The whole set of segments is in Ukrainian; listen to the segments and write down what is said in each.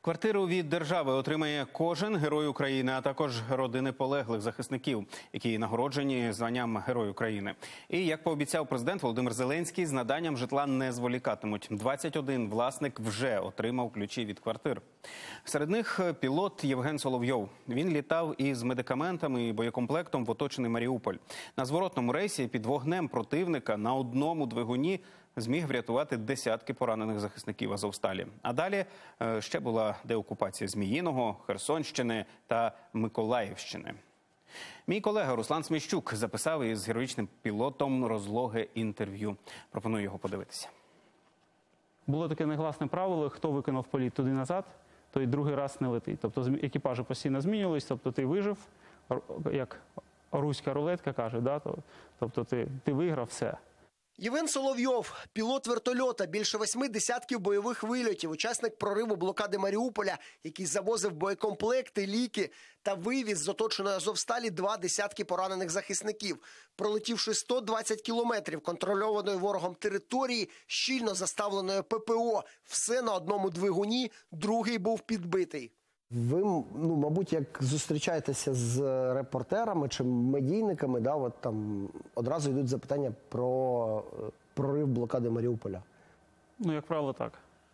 Квартиру від держави отримає кожен герой України, а також родини полеглих захисників, які нагороджені званням Герой України. І, як пообіцяв президент Володимир Зеленський, з наданням житла не зволікатимуть. 21 власник вже отримав ключі від квартир. Серед них пілот Євген Соловйов. Він літав із медикаментами і боєкомплектом в оточений Маріуполь. На зворотному рейсі під вогнем противника на одному двигуні зміг врятувати десятки поранених захисників Азовсталі. А далі ще була деокупація Зміїного, Херсонщини та Миколаївщини. Мій колега Руслан Сміщук записав із героїчним пілотом розлоге інтерв'ю. Пропоную його подивитися. Було таке негласне правило: хто виконав політ туди-назад, той другий раз не летить. Тобто екіпажі постійно змінювались, тобто ти вижив, як руська рулетка каже, да? Тобто ти виграв все. Євген Соловйов – пілот вертольота, більше 8 десятків бойових вильотів, учасник прориву блокади Маріуполя, який завозив боєкомплекти, ліки та вивіз з оточеної Азовсталі 2 десятки поранених захисників. Пролетівши 120 кілометрів контрольованої ворогом території, щільно заставленої ППО, все на одному двигуні, другий був підбитий. Ви, мабуть, як зустрічаєтеся з репортерами чи медійниками, да, от там одразу йдуть запитання про прорив блокади Маріуполя. Як правило, так.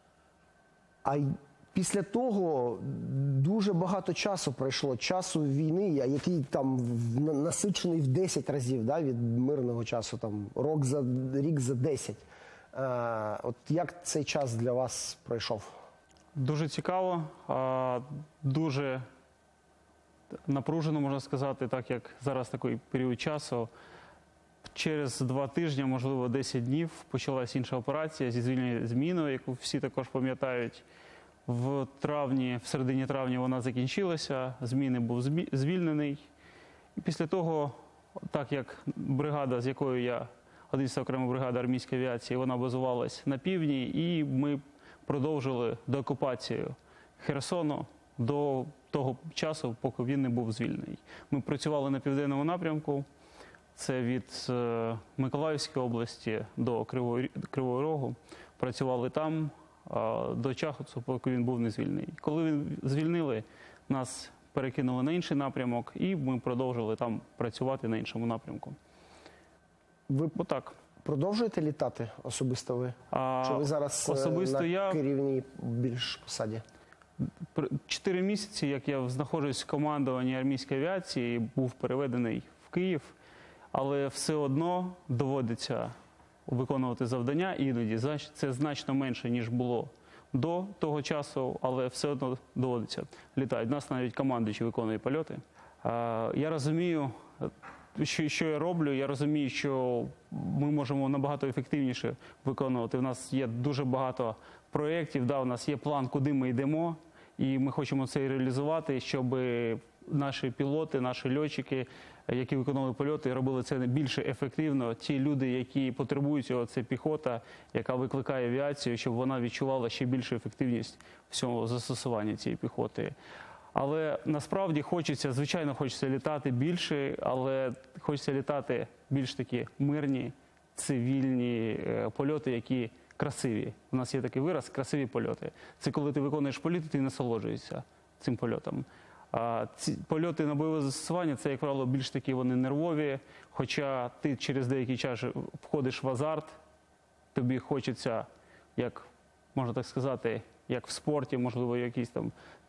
А після того дуже багато часу пройшло, часу війни, який там насичений в 10 разів, да, від мирного часу, там рік за 10. От як цей час для вас пройшов? Дуже цікаво, дуже напружено, можна сказати, так як зараз такий період часу. Через 2 тижні, можливо 10 днів, почалась інша операція зі звільнення Зміїного, яку всі також пам'ятають. В середині травня вона закінчилася, Зміїний був звільнений. І після того, так як бригада, з якою я, 11-та окрема бригада армійської авіації, вона базувалась на півдні, і ми продовжили деокупацію Херсону до того часу, поки він не був звільнений. Ми працювали на південному напрямку, це від Миколаївської області до Кривого Рогу. Працювали там до Чаховцу, поки він був не звільнений. Коли він звільнили, нас перекинули на інший напрямок, і ми продовжили там працювати на іншому напрямку. Отак. Продовжуєте літати особисто ви? Чи ви зараз на керівній більш посаді? 4 місяці, як я знаходжусь в командуванні армійської авіації, був переведений в Київ, але все одно доводиться виконувати завдання іноді. Це значно менше, ніж було до того часу, але все одно доводиться літати. У нас навіть командуючий виконує польоти. Я розумію, що я роблю, я розумію, що ми можемо набагато ефективніше виконувати. У нас є дуже багато проєктів, у нас є план, куди ми йдемо, і ми хочемо це реалізувати, щоб наші пілоти, наші льотчики, які виконували польоти, робили це більше ефективно. Ті люди, які потребують цього, це піхота, яка викликає авіацію, щоб вона відчувала ще більшу ефективність всього застосування цієї піхоти. Але насправді звичайно хочеться літати більше, але хочеться літати більш такі мирні, цивільні польоти, які красиві. У нас є такий вираз – красиві польоти. Це коли ти виконуєш політ, ти насолоджуєшся цим польотом. А ці польоти на бойове застосування – це, як правило, більш такі вони нервові, хоча ти через деякий час входиш в азарт, тобі хочеться, як можна так сказати, як в спорті, можливо, якісь там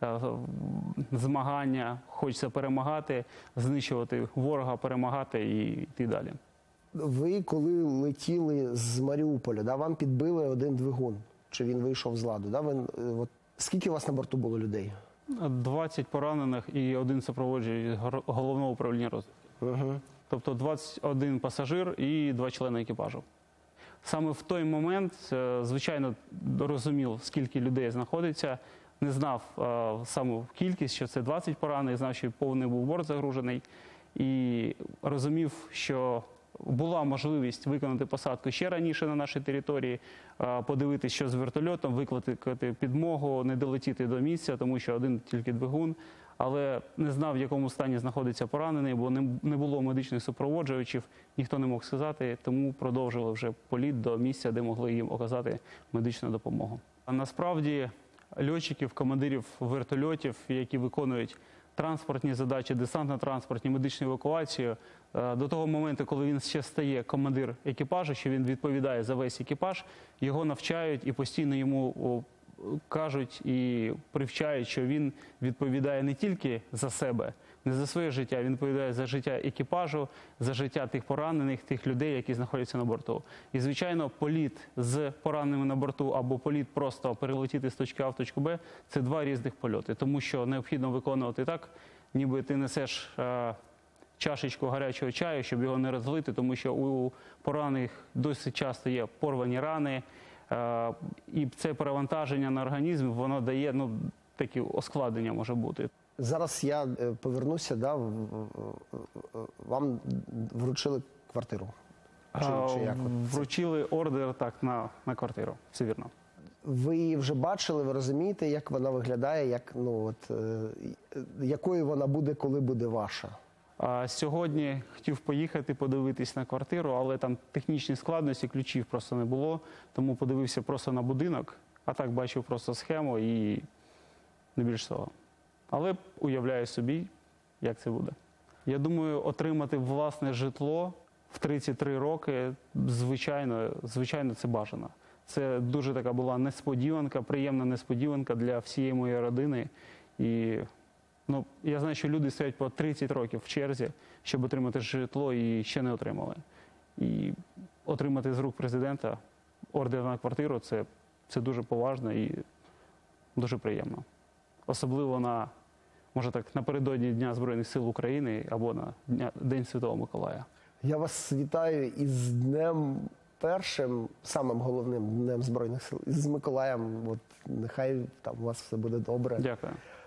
змагання, хочеться перемагати, знищувати ворога, перемагати і йти далі. Ви, коли летіли з Маріуполя, вам підбили один двигун, чи він вийшов з ладу? Скільки у вас на борту було людей? 20 поранених і 1 супроводжуючий головного управління розвідки. Тобто 21 пасажир і 2 члени екіпажу. Саме в той момент, звичайно, розумів, скільки людей знаходиться, не знав саму кількість, що це 20 поранених, знав, що повний був борт загружений, і розумів, що була можливість виконати посадку ще раніше на нашій території, подивитися, що з вертольотом, викликати підмогу, не долетіти до місця, тому що один тільки двигун. Але не знав, в якому стані знаходиться поранений, бо не було медичних супроводжувачів, ніхто не мог сказати, тому продовжили вже політ до місця, де могли їм оказати медичну допомогу. А насправді льотчиків, командирів вертольотів, які виконують транспортні задачі, десантно-транспортні, медичну евакуацію. До того моменту, коли він ще стає командир екіпажу, що він відповідає за весь екіпаж, його навчають і постійно йому кажуть і привчають, що він відповідає не тільки за себе, не за своє життя, він відповідає за життя екіпажу, за життя тих поранених, тих людей, які знаходяться на борту. І, звичайно, політ з пораненими на борту або політ просто перелетіти з точки А в точку Б – це два різних польоти, тому що необхідно виконувати так, ніби ти несеш чашечку гарячого чаю, щоб його не розлити, тому що у поранених досить часто є порвані рани, і це перевантаження на організм, воно дає, такі ускладнення може бути. Зараз я повернуся, да, вам вручили квартиру. Чи як? Вручили ордер так на квартиру, все вірно. Ви її вже бачили, ви розумієте, як вона виглядає, якою вона буде, коли буде ваша? Сьогодні хотів поїхати, подивитись на квартиру, але там технічні складності, ключів просто не було, тому подивився просто на будинок, а так бачив просто схему і не більш того. Але уявляю собі, як це буде. Я думаю, отримати власне житло в 33 роки, звичайно, це бажано. Це дуже така була несподіванка, приємна несподіванка для всієї моєї родини. І я знаю, що люди стоять по 30 років в черзі, щоб отримати житло, і ще не отримали. І отримати з рук президента ордер на квартиру – це дуже поважно і дуже приємно. Особливо напередодні Дня Збройних сил України або на День Святого Миколая. Я вас вітаю із днем першим, самим головним Днем Збройних сил, з Миколаєм. Нехай там у вас все буде добре. Дякую.